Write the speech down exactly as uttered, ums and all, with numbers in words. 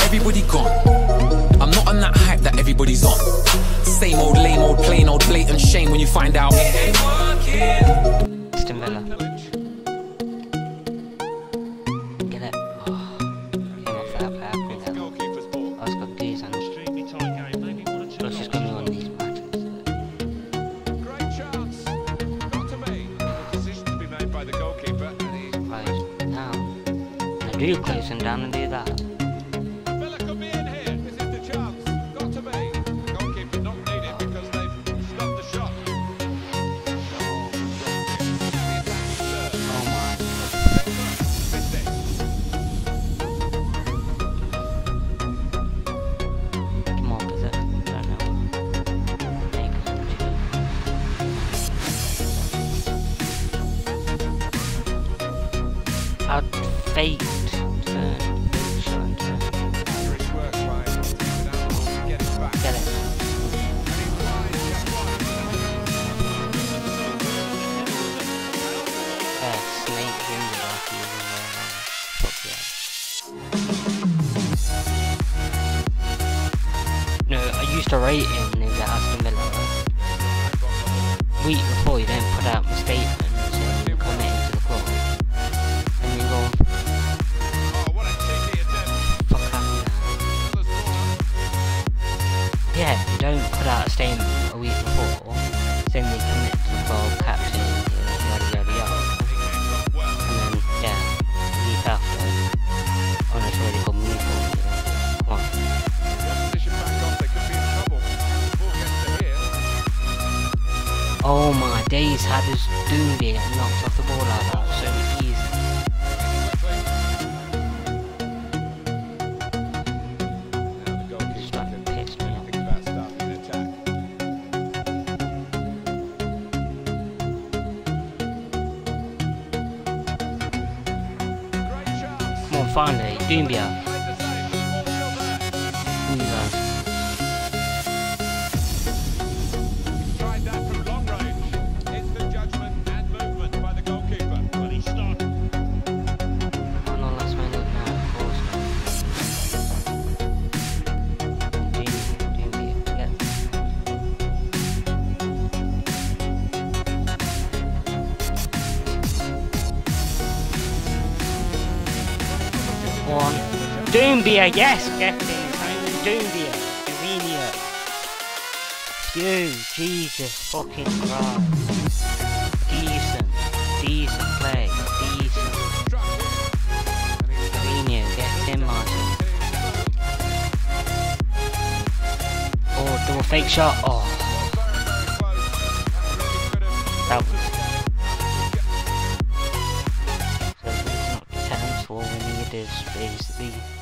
everybody gone. I'm not on that hype that everybody's on. Same old, lame old, plain old, blatant shame when you find out it ain't working. Aston Villa. Get it. Oh, came off that pair. I was got goose and plus she's got me on these matches. Great chance. Got to be. Decision to be made by the goalkeeper. And he's Close down. I do close him down and do that. Villa could be in here. This is the chance. Got to be. The goalkeeper not needed because they've stopped the shot. Oh my. Missed it. Come on, is it? I don't know. There you go. I'd fake turn. Shot and turn. Nice work by now. Get it back. Get it. And he's wide, just wide. Yeah, snake in the back using the fuck yeah. No, I used to rate him in the Aston Villa. Week before, you don't put out my statement saying you come into the club. And you go, Oh, what a cheeky attempt. fuck out now. Villa's corner. Yeah, you don't put out a statement a week before saying you commit to the club, captain, yada yada yada. Well, And then, yeah, a week after, on a really good move. Come on. the opposition back off, they could be in trouble. The ball gets to here. Oh my days, how does Doomby get knocked off the ball like that so easy? Now the goalkeeper Starting to can piss me off. think about starting an attack. Great chance. Come on, finally, Doomby. Played the same, but the ball's still there. Tried that from long range. Instant judgment and movement by the goalkeeper. Well, he started. Oh no, last minute now, of course not. Doomby, Doomby, yeah. One. Doomby, yes, get in. Doomby, Doomby. You, Jesus fucking Christ. Decent, decent play, decent. Mourinho, get in, Martin. Oh, double fake shot. Oh, that was. So it's not ten, so all we need is basically